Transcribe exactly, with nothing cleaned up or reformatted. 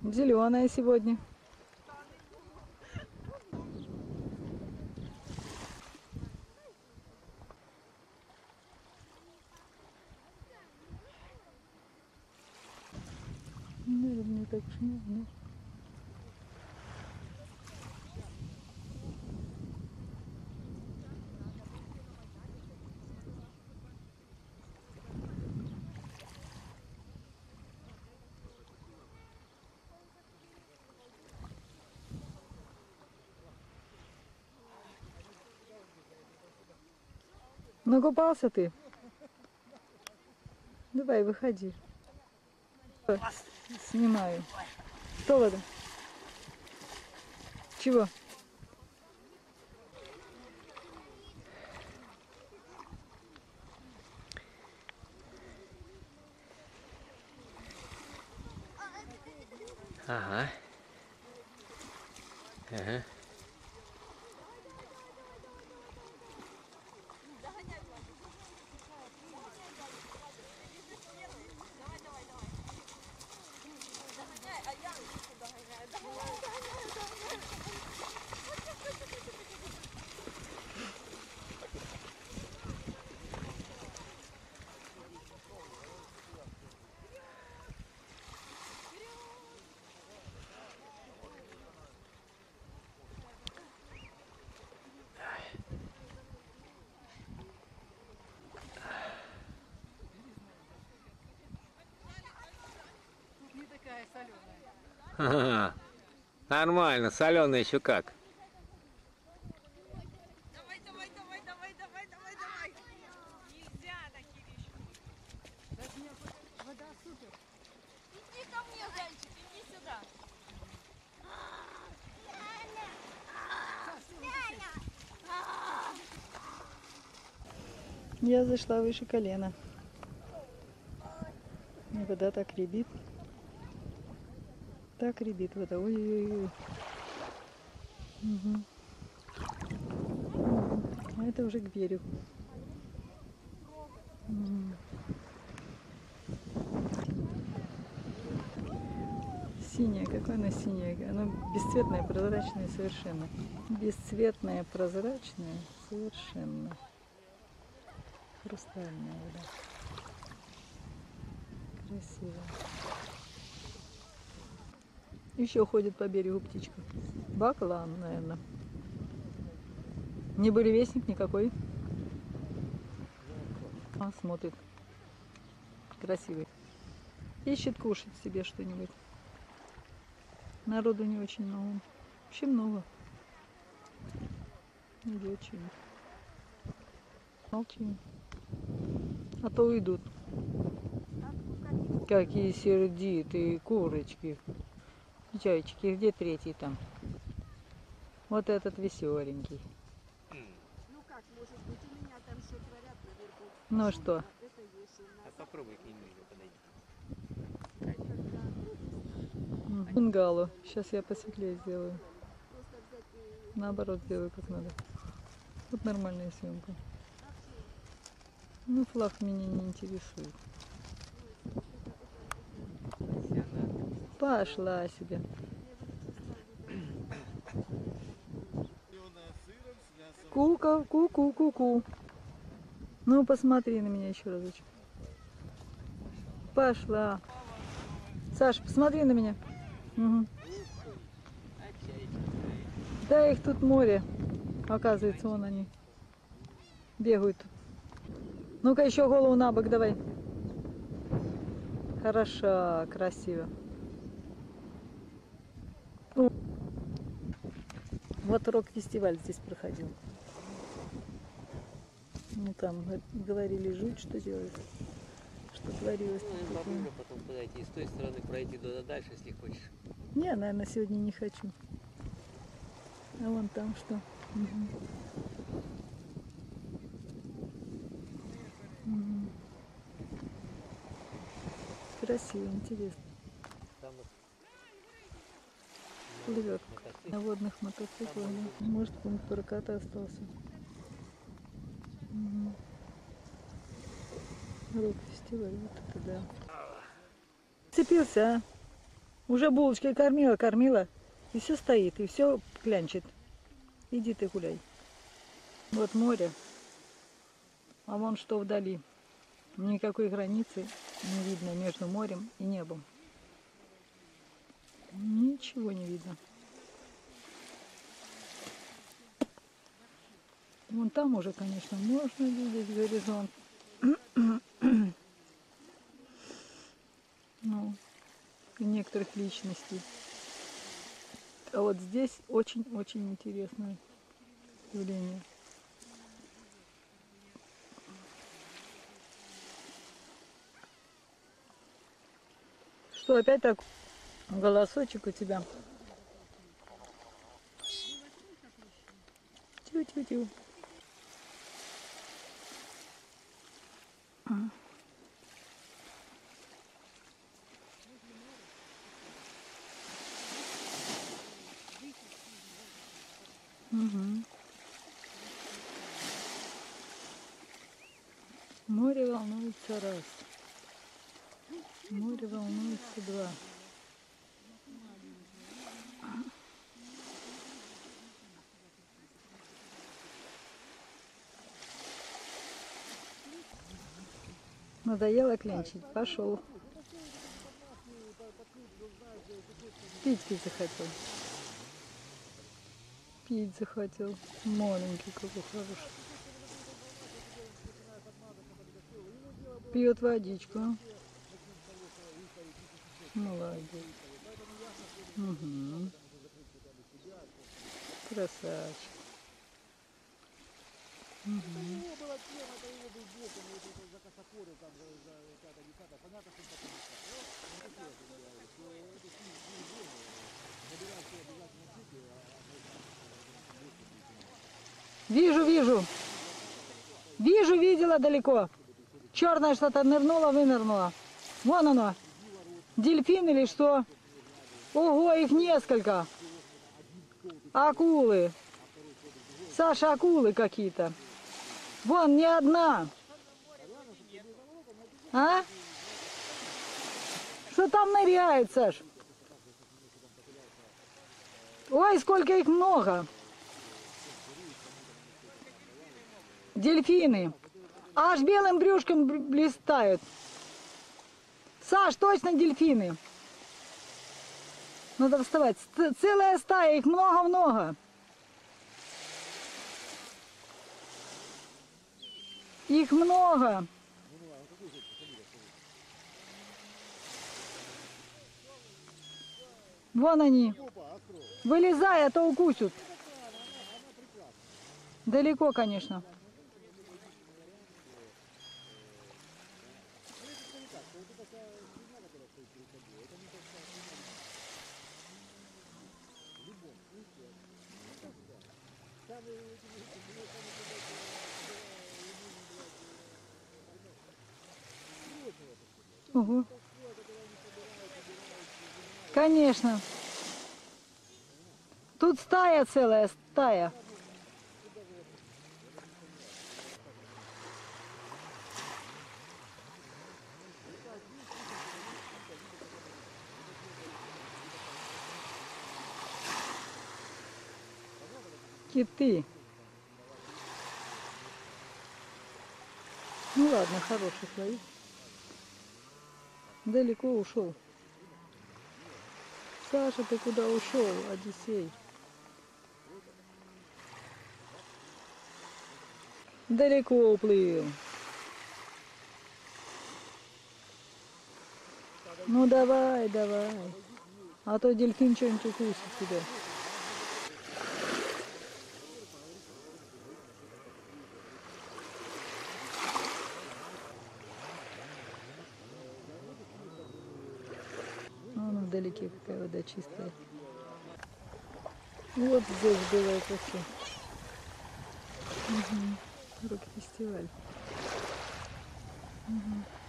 Зеленая сегодня. Наверное, не так уж не. Накупался ты? Давай, выходи. Снимаю. Что в этом? Чего? Ага. Ага. Не такая соленая. Ага. Нормально, соленая еще как. Давай, давай, давай, давай, давай, давай, давай. Нельзя такие вещи. Вода супер. Иди ко мне, зайчик, иди сюда. Я зашла выше колена. И вода так рябит. Так рябит вода. Ой-ой-ой. Угу. А это уже к берегу. Угу. Синяя, какое она синяя? Она бесцветная, прозрачная совершенно. Бесцветная, прозрачная совершенно. Хрустальная вода. Красиво. Еще ходит по берегу птичка. Баклан, наверное. Не буревестник никакой. А, смотрит. Красивый. Ищет кушать себе что-нибудь. Народу не очень много. Вообще много. Идет что-нибудь. Молчим. А то уйдут. Какие сердитые курочки. Зайчики, где третий там? Вот этот веселенький. Ну как, может быть, у меня там все творят наверху. Ну а что? Это есть у нас. А попробуй к ним подойти. Бунгало. Сейчас я посветлее сделаю. Наоборот сделаю как надо. Вот нормальная съемка. Ну флаг меня не интересует. Пошла себе. Кука, ку-ку, ку-ку. Ну посмотри на меня еще разочек. Пошла. Саша, посмотри на меня. Угу. Да их тут море. Оказывается, вон они бегают. Ну-ка еще голову на бок давай. Хорошо, красиво. О. Вот рок-фестиваль здесь проходил. Ну там говорили жуть, что делать. Что творилось. Ну, попробуй потом подойти и с той стороны пройти туда дальше, если хочешь. Не, наверное, сегодня не хочу. А вон там что. Угу. Угу. Красиво, интересно. Там вот Плывет мотоцикл. на водных мотоциклах. Да. Может, пункт проката остался. Угу. Рок-фестиваль, вот это да. Цепился, а? Уже булочкой кормила, кормила. И все стоит, и все клянчит. Иди ты гуляй. Вот море. А вон что вдали. Никакой границы не видно между морем и небом. Ничего не видно. Вон там уже, конечно, можно видеть горизонт. Ну, и некоторых личностей. А вот здесь очень-очень интересное явление. Что, опять так голосочек у тебя? Тю-тю-тю. Угу. Море волнуется раз. Море волнуется два. Надоело клянчить, пошел. Пить пить захотел. Пить захотел. Маленький какой хороший. Пьет водичку. Молодец. Угу. Красавчик. Угу. Вижу, вижу. Вижу, видела далеко. Черное что-то нырнуло, вынырнуло. Вон оно. Дельфин или что? Ого, их несколько. Акулы. Саша, акулы какие-то. Вон, не одна. А? Что там ныряет, Саш? Ой, сколько их много. Дельфины. Аж белым брюшком блистают. Саш, точно дельфины. Надо вставать. Целая стая, их много-много. Их много. Вон они. Вылезай, а то укусят. Далеко, конечно. Ого. Конечно. Тут стая целая, стая. Киты. Ну ладно, хороший ловит. Далеко ушел. Саша, ты куда ушел, Одиссей? Далеко уплыл. Ну давай, давай. А то дельфин что-нибудь укусит тебя. Вон вдалеке какая вода чистая. Вот здесь было это все. Угу. Рок-фестиваль. Угу.